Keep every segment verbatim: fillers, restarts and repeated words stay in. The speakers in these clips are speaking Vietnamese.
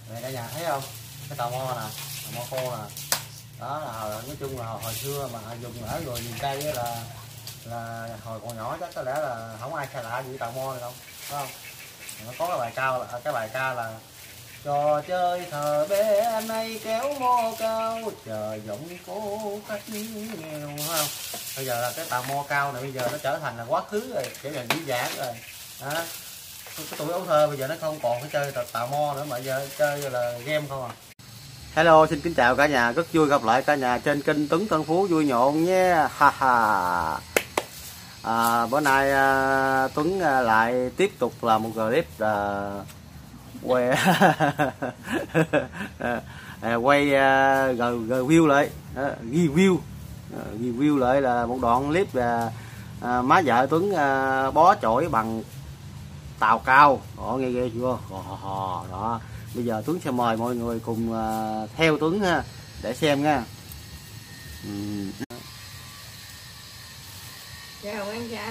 Này cả nhà thấy không, cái tàu mo nè, tàu mo khô nè, đó là hồi, nói chung là hồi, hồi xưa mà dùng ở người miền Tây là là hồi còn nhỏ chắc có lẽ là không ai xa lạ gì tàu mo này đâu, phải không? Nó có cái bài cao là cái bài ca là trò chơi thờ bé nay kéo mo cao chờ giọng cố khách nghèo, đúng không? Bây giờ là cái tàu mo cao này bây giờ nó trở thành là quá khứ rồi, trở thành dĩ dãn rồi đó. Cái tuổi ấu thơ bây giờ nó không còn cái chơi tàu mo nữa mà giờ chơi là game không à. Hello, xin kính chào cả nhà, rất vui gặp lại cả nhà trên kênh Tuấn Tân Phú vui nhộn nhé. Ha ha. À, bữa nay à, Tuấn à, lại tiếp tục làm một clip là quay à, quay à, review lại à, review à, review lại là một đoạn clip là à, má vợ Tuấn à, bó chổi bằng tàu cao. Đó, nghe ghê chưa? Đó, bây giờ Tuấn sẽ mời mọi người cùng uh, theo Tuấn ha, để xem nha. uhm. Chào anh cha.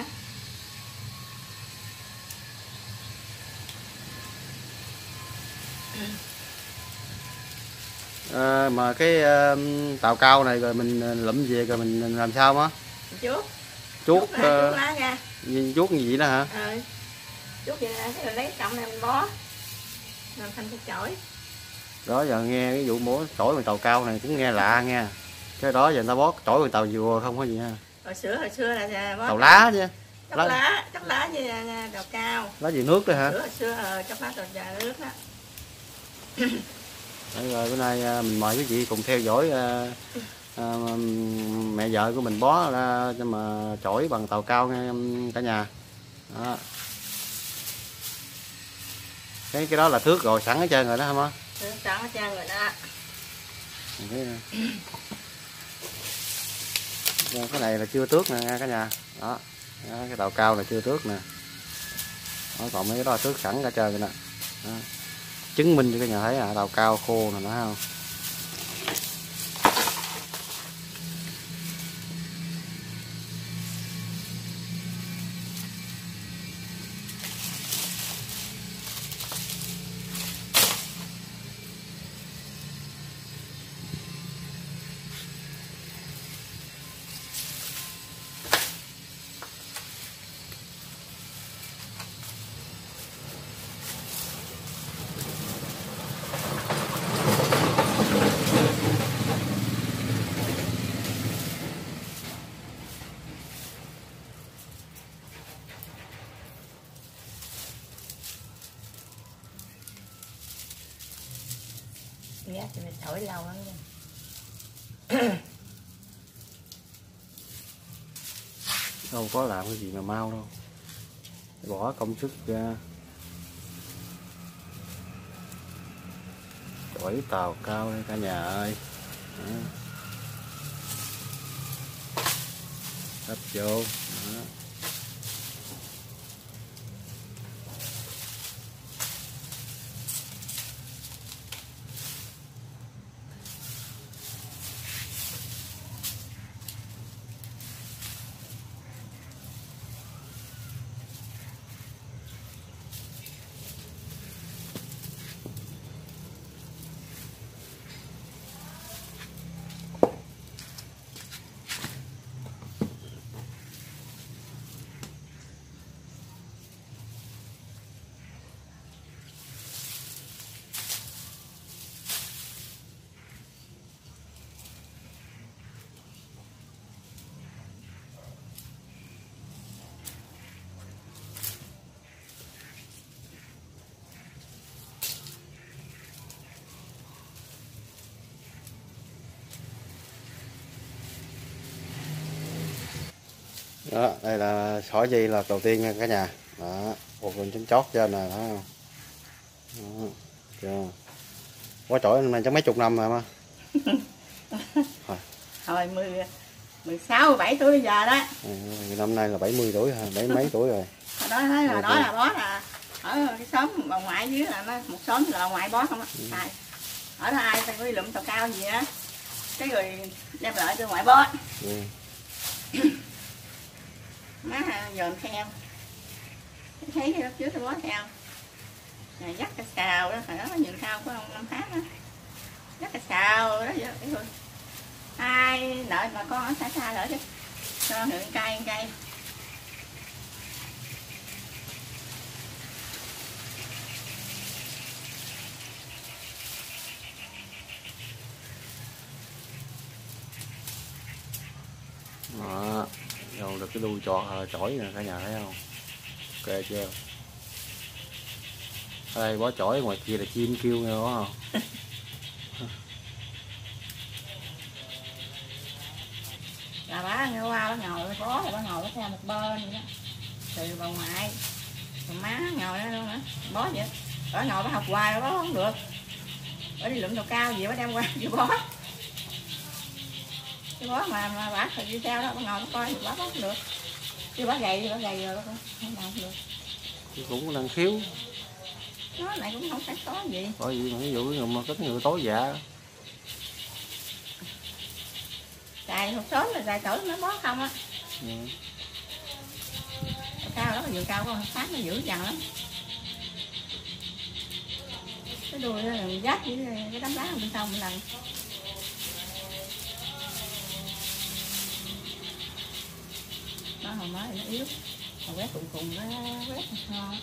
À, mà cái uh, tàu cao này rồi mình lụm về rồi mình làm sao á? Chuốt. Chuốt Chuốt lá, uh, lá ra. Chuốt như vậy đó hả? Ừ. Chuốt vậy nè, thế rồi lấy cọng này mình bó làm thành cục chổi. Đó giờ nghe cái vụ bó chổi bằng tàu cao này cũng nghe lạ nha. Cái đó giờ người ta bó chổi bằng tàu dừa không có gì ha. Hồi xưa hồi xưa là bó tàu lá chứ. Chóc lá, lá chóc lá với tàu cao. Lá gì nước đó hả? Hồi xưa ờ chóc lá tàu già nước đó. Đấy, rồi bữa nay mình mời quý vị cùng theo dõi uh, uh, mẹ vợ của mình bó ra cho mà chổi bằng tàu cao nha cả nhà. Đó. Cái cái đó là thước rồi sẵn hết trơn rồi đó hả má? Thước sẵn hết trơn rồi đó. Cái này là chưa tước nè nha cả nhà. Đó. Đó, cái tàu cao là chưa tước nè. Đó, còn mấy cái đó là tước sẵn cả trơn rồi nè. Đó. Chứng minh cho cả nhà thấy à, tàu cao khô nè, nó không? Dạ, thì mình chổi lâu lắm nha. Đâu có làm cái gì mà mau đâu, bỏ công sức ra. Chổi tàu cao đây cả nhà ơi. Đó. Đắp vô. Đó. Đó, đây là xỏ dây là đầu tiên nha cả nhà. Đó, buộc lên trên chót trên này, thấy không? Đó, chưa? Quá chổi này chắc mấy chục năm rồi mà. Hồi mười, mười sáu, mười bảy tuổi bây giờ đó. À, năm nay là bảy mươi tuổi hả? Bảy mấy tuổi rồi. Hồi đó nói là đó là bó là ở cái xóm bà ngoại dưới là nó một xóm là bà ngoại bó không á. Ừ. Ở đó ai ta có đi lụm tàu cao gì á. Cái rồi đem lại cho ngoại bó. Ừ. Má dòm theo. Thấy cái đó trước tôi bó theo. Rồi dắt cái xào đó, hồi đó nó nhường sao có ông năm đợi bà con ở xa xa đợi chứ cho được cay cay. Đó, rồi được cái đuôi trò chổi nè cả nhà thấy không? Ok chưa? Ở đây bó chổi ngoài kia là chim kêu nghe đó không? Là bà nghe qua bà ngồi bó thì bà ngồi bà theo một bên vậy đó. Từ bà ngoại bà má ngồi đó luôn hả? Bó vậy. Bà ngồi bà học hoài bà bó không được. Bà đi lụm độ cao gì bà đem qua chị bó. Cái bó mà, mà bà thì đi theo đó bà ngồi bà coi thì bà bó không được. Chứ bà gầy thì bà gầy rồi bà không, không làm được. Cũng năng khiếu. Nó này cũng không phải có gì. Có gì mà ví dụ người mà có người tối dạ. Dài một sớm là dài tử nó bó không á. Ừ. Cao đó là vườn cao có phát nó dữ dằn lắm. Cái đuôi nó là dắt với cái đám lá ở bên trong một lần. Nó hồi mới nó yếu. Hồi quét cùng cùng nó quét ngon.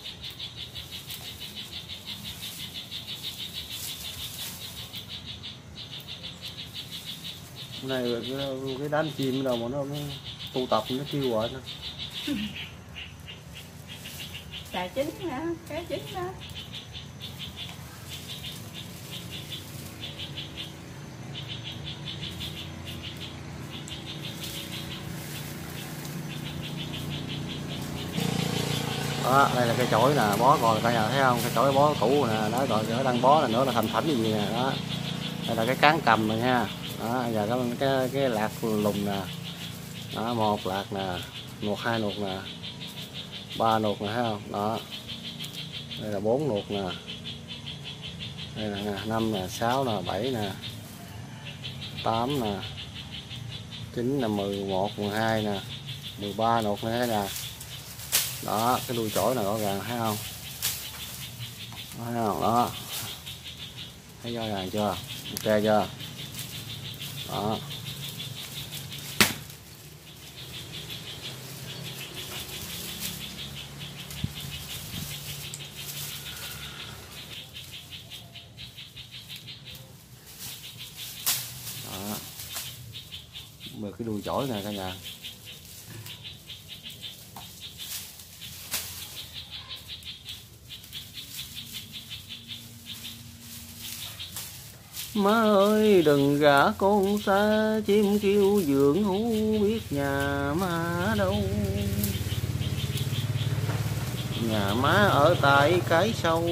Cái này cái, cái đám chim đâu mà nó, nó tụ tập nó kêu gọi nó. Trà chín hả? Cái chín đó. Đó, đây là cây chổi nè, bó còn cả nhà thấy không? Cây chổi bó cũ nè, đó rồi ở đang bó là nữa là thành phẩm gì nè, đó. Đây là cái cán cầm rồi nha. Đó, giờ cái cái, cái lạc lùng nè. Đó, một lạc nè, một hai nuột nè. Ba nuột nè thấy không? Đó. Đây là bốn nuột nè. Đây là năm nè, sáu nè, bảy nè. tám nè. chín nè, mười một, mười hai nè. mười ba nuột nữa nè. Đó, cái đuôi chổi này rõ ràng thấy không? Đó, thấy không? Đó. Thấy rõ ràng chưa? Ok chưa? Đó. Đó. Mười cái đuôi chổi này cả nhà. Má ơi đừng gả con xa, chim kêu giường hú biết nhà má đâu. Nhà má ở tại cái sâu.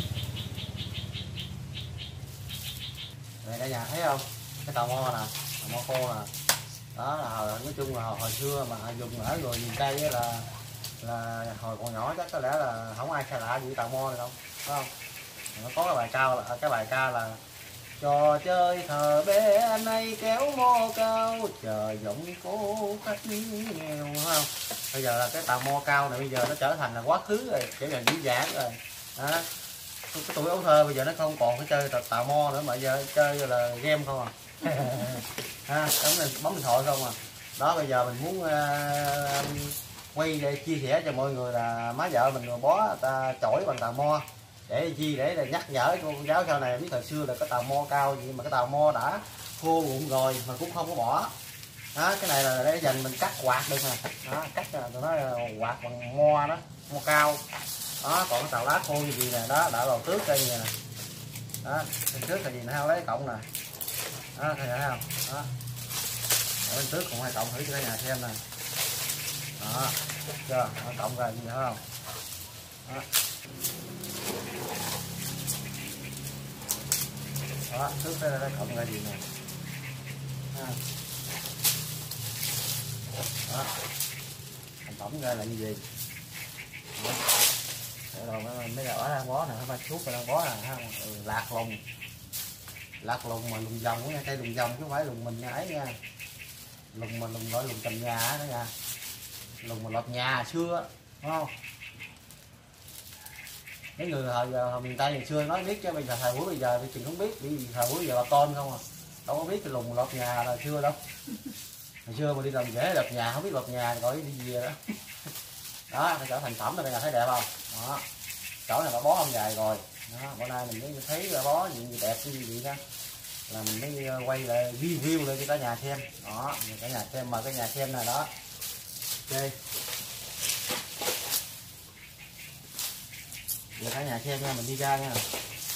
Đây cả nhà thấy không? Cái tàu mo nè, tàu mo khô nè. Đó là hồi, nói chung là hồi, hồi xưa mà dùng ở người miền Tây là là hồi còn nhỏ chắc có lẽ là không ai xa lạ gì tàu mo này đâu, phải không? Nó có cái bài cao là cái bài ca là trò chơi thờ bé nay kéo mo cao, chờ giọng cố khách nghèo, không? Bây giờ là cái tàu mo cao này bây giờ nó trở thành là quá khứ rồi, trở thành dĩ dãn rồi. Đó. Cái tuổi ấu thơ bây giờ nó không còn cái chơi tàu mo nữa mà giờ chơi là game không à. Ha, bấm, bấm điện thoại không à. Đó bây giờ mình muốn uh, quay để chia sẻ cho mọi người là má vợ mình bó ta chổi bằng tàu mo để chi để là nhắc nhở con cháu sau này biết thời xưa là cái tàu mo cao gì mà cái tàu mo đã khô rụng rồi mà cũng không có bỏ. Đó, cái này là để dành mình cắt quạt được nè. Đó, cắt tụi nó quạt bằng mo đó, mo cao. Đó, còn cái tàu lá khô như gì nè, đó đã đầu tước đây nè. Đó, trước là gì nè, lấy cộng nè. Đó, thấy không? Đó. Ở bên trước còn hai cộng thử cho cả nhà xem nè. Đó, chưa? Nó cộng ra gì thấy không? Đó. Đó, trước đây là cộng ra gì nè. Đó. Thành phẩm ra là như gì? Đó. Để rồi mấy ở đang bó nè, ba chút đang bó nè, ừ, lạc lùng. Lạc lùng mà lùng vòng nha, cây lùng vòng chứ không phải lùng mình ấy nha. Lùng mà lùng gọi lùng trầm nhà đó nha. Lùng mà lọt nhà xưa, đúng không? Mấy người hồi giờ hồi miền Tây ngày xưa nói biết chứ bây giờ thời buổi bây giờ thì chừng không biết, vì thời buổi bây giờ là tôn không à. Đâu có biết cái lùng lọt nhà là xưa đâu. Hồi xưa mà đi làm rễ lợp nhà không biết lợp nhà gọi đi về đó. Đó phải trở thành phẩm rồi, bây giờ thấy đẹp không? Đó, chỗ này đã bó ông dài rồi. Đó, bữa nay mình mới thấy bó gì đẹp như vậy đó, là mình mới quay lại review lên cho cả nhà xem. Đó, cả nhà xem, mời cả nhà xem này đó. Ok. Để cả nhà xem nha, mình đi ra nha.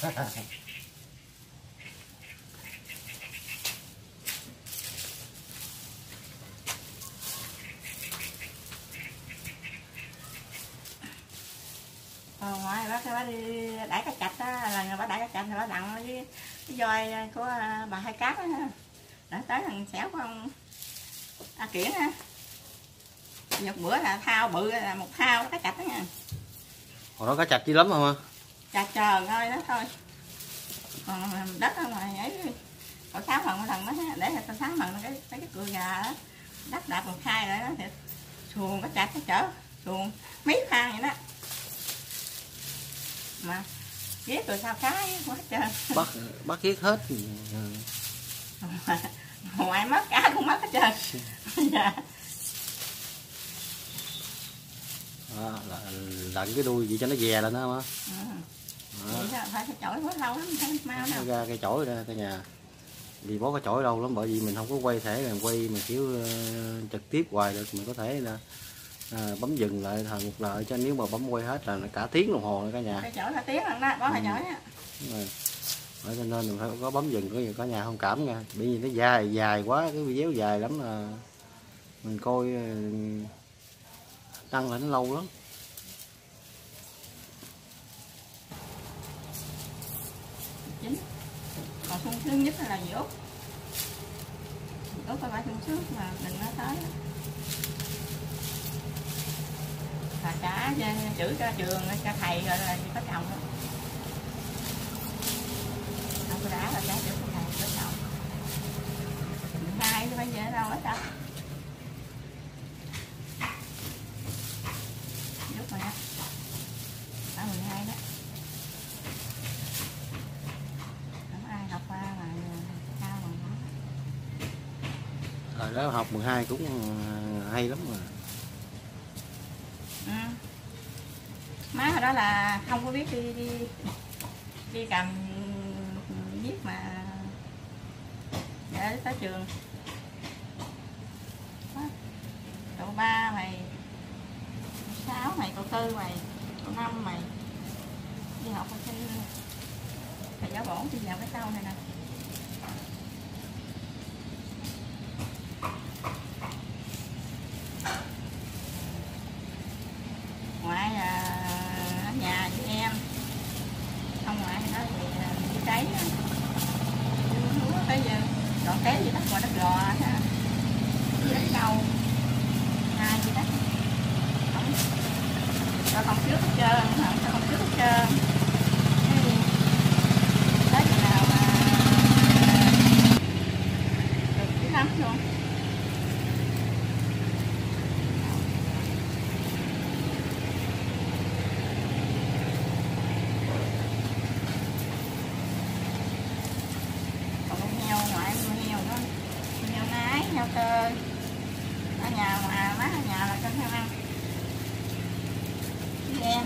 Ờ, ngoài bác bác đi đẩy cá chạch á, là bác đẩy cá chạch thì bác đặng với cái voi của bà Hai Cát á, đã tới thằng xẻo của ông A Kiển á. Một bữa là thao bự là một thao cá chạch đó nha. Hồi đó cá chạch dữ lắm không ạ? Chà trờn thôi đó thôi. Còn đất ở ngoài ấy cậu sáu phần một lần đó để cho sáu phần cái cái cái cưa gà đó, đất đạp một khai rồi đó thì xuồng cá chạch nó chở xuồng mấy thang vậy đó. Mà ghét rồi sao cái quá trời. Bắt bắt ghét hết. Ngoài mất cá cũng mất hết trơn. Dạ. Đó, là, lặn cái đuôi gì cho nó dè lên đó mà. Ừ. Đó. Phải cái chổi quá lâu lắm, thấy mau đâu. Ra cái chổi ra cả nhà. Vì bó cái chổi lâu lắm, bởi vì mình không có quay thể là quay mà kiểu uh, trực tiếp hoài được, mình có thể là à, bấm dừng lại thời một lời, cho nếu mà bấm quay hết là cả tiếng đồng hồ nữa cả nhà. Cái chổi là tiếng lần đó, bó cái chổi á. Đúng rồi. Bởi cho nên mình phải có bấm dừng, có gì cả nhà thông cảm nha, bởi vì nó dài dài quá, cái video dài lắm là mình coi đăng lại nó lâu lắm. Chính. Còn sung sướng nhất là gì Út. Út có phải sung sướng mà đừng nói tới. Là cả chữ cho trường, cho thầy rồi là có chồng đó. Không có đã là cả chữ của thầy có chồng. Hai chứ bây giờ đâu hết đâu. Giúp rồi đó. Ở mười hai đó. Không ai học qua mà cao mà. Thời đó học mười hai cũng hay lắm mà. Ừ. Má hồi đó là không có biết đi đi đi cầm viết mà để tới trường. Cậu ba mày, cậu sáu mày, cậu tư mày, cậu năm mày đi học ở trên thầy giáo bổn đi vào cái sau này nè. Ngoại là ở nhà với em, ông ngoại thì nói thì đi cấy lúa tới giờ còn té gì đất ngoài đất gò ha, với đất trâu hai gì đất không cho con trước hết trơn, không cho con trước hết trơn. Tới chừng nào mà được dữ lắm luôn. Heo tơ ở nhà mà má ở nhà là cho heo ăn với em.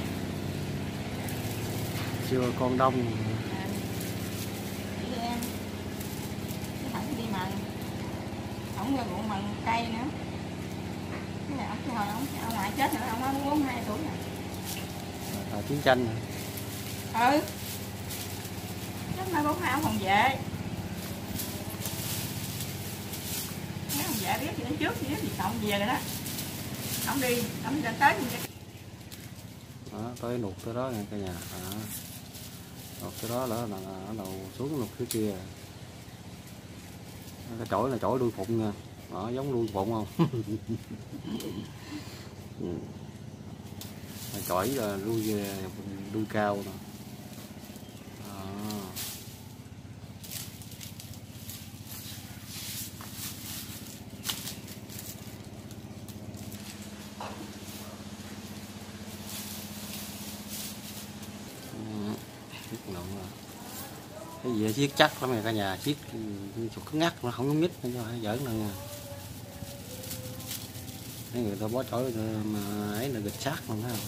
Chưa con đông. Ừ. Với em chứ không đi mần, không ra ruộng mần cây nữa. Cái này ông cái hồi ông, ông ngoại chết nữa, ông mới bốn mươi hai tuổi rồi. À, chiến tranh hả? Ừ, chết mai bốn mươi hai ông còn về. Dạ biết gì đến trước chứ gì xong về rồi đó. Ông đi, ông đi lên tới gì vậy? Đó, tới nụt tới đó nha cả nhà. Đó. Nụt tới đó là là ở đầu xuống nụt phía kia. Cái chổi là chổi đuôi phụng nha. Đó, giống đuôi phụng không? Ừ. Chổi là đuôi đuôi cao nè. Cái gì chiết chắc lắm này cả nhà, chiết cứng ngắt nó không giống nhít, nó giỡn nữa nha. Mấy người ta bó chổi mà ấy là gịch sát luôn thấy không?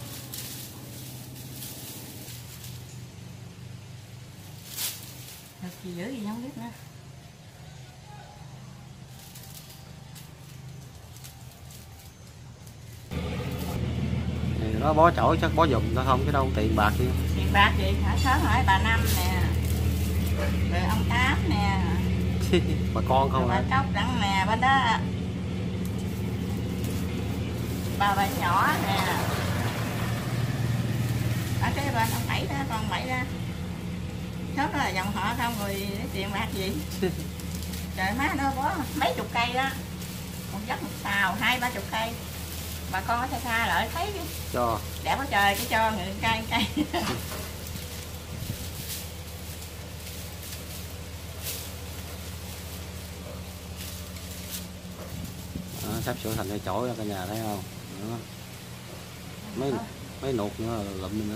Được gì dữ gì không biết nữa. Thì nó bó chổi chắc bó giùm thôi không chứ đâu tiền bạc gì. Tiền bạc gì hả? Sớm hỏi bà Năm nè, rồi ông Tám nè, Bà con không bà hả? Cốc đặng nè, bên đó bà bà nhỏ nè, ở cái bên ông Bảy đó, con Bảy đó, sớm đó là dòng họ không rồi lấy tiền bạc gì. Trời má nó bó mấy chục cây đó, một dốc một xào hai ba chục cây, bà con ở xa xa lại thấy chứ. Cho Đẹp quá trời, cái cho người cây cây. đó, sắp sửa thành cây chổi ra cả nhà thấy không? Đó. Mấy mấy nuột nữa là lụm nữa.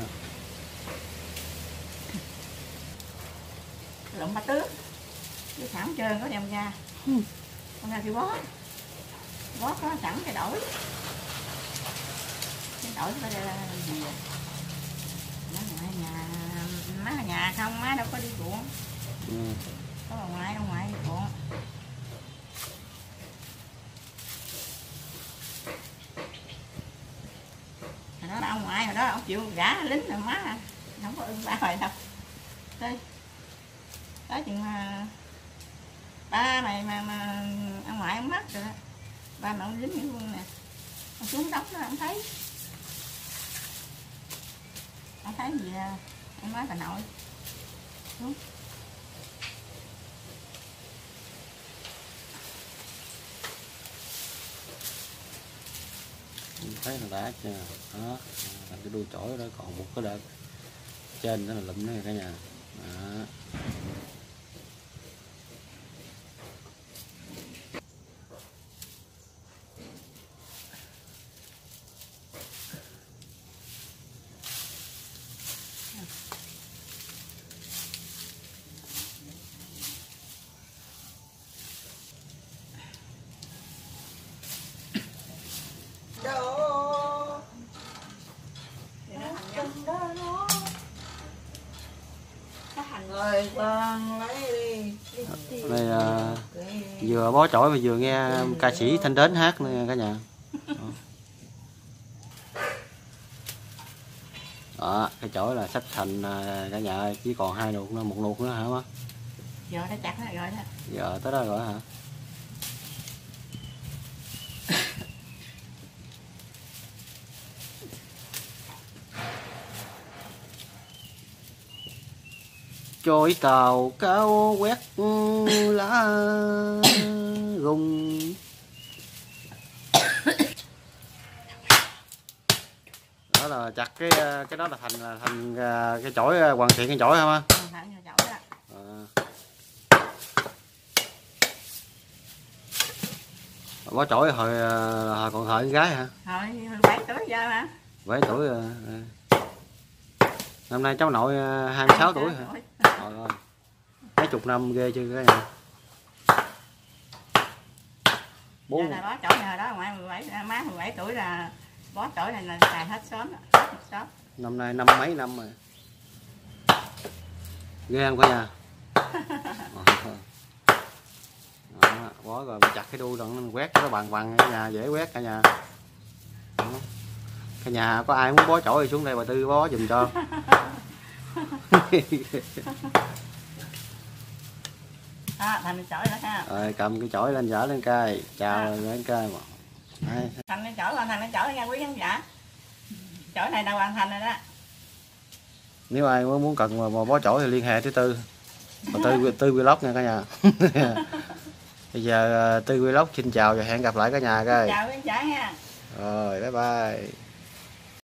Lụm ba tước cái sẵn trơn có đem ra, con ra thì bó bó có sẵn cái đổi cái đổi cái gì vậy? Má ngoại nhà, má ở nhà không, má đâu có đi ruộng. Ừ. Có bà ngoại, ông ngoại đi ruộng. Hồi đó là ông ngoại, hồi đó ông chịu gả lính rồi má không có ưng ba rồi đâu. Đây đó chừng mà ba mày mà, mà ông ngoại ông mất rồi đó, ba mẹ ông lính những quân nè, ông xuống đóng đó ông thấy, ông thấy gì à, ông nói bà nội xuống. Thấy là đã chưa? Đó, thành cái đuôi chổi đó còn một cái đợt trên đó là lụm nữa cả nhà. Đó. Rồi con lấy đi. Đây à, vừa bó chổi mà vừa nghe ca sĩ Thanh Đến hát nữa cả nhà. Đó, cái chổi là sắp thành cả nhà ơi, chỉ còn hai nuột nữa, một nuột nữa hả má? Giờ đã chặt nó rồi đó. Giờ tới đó rồi hả? Trôi tàu cao quét lá rụng. Đó là chặt cái cái đó là thành thành cái chổi, hoàn thiện cái chổi hả má? Thành cái chổi đó. À. Bó chổi hồi, hồi còn thời con gái hả? Hồi bảy tuổi giờ hả? bảy tuổi rồi. Năm nay cháu nội hai mươi sáu tuổi hả? Trời ơi. Mấy chục năm ghê chưa cái này. Bốn là bó chổi hồi đó ngoại mười bảy, má mười bảy tuổi là bó chổi này là xài hết sớm rồi, hết sớm. Năm nay năm mấy năm rồi. Ghê không cả nhà? Đó, bó rồi chặt cái đuôi rồi quét nó bằng bằng cả nhà, dễ quét cả nhà. Đó. Cả nhà có ai muốn bó chổi thì xuống đây bà Tư bó giùm cho. Đó, thành cái chổi đó ha. Rồi cầm cái chổi lên dở lên cây, chào À. lên cây mà. Đây. Thành cái chổi, hoàn thành cái chổi nha quý khán giả. Chổi này đã hoàn thành rồi đó. Nếu ai muốn cần mà, mà bó chổi thì liên hệ tới Tư. Bà Tư Tư Vlog nha cả nhà. Bây giờ Tư Vlog xin chào và hẹn gặp lại cả nhà coi. Chào quý khán giả nha. Rồi bye bye.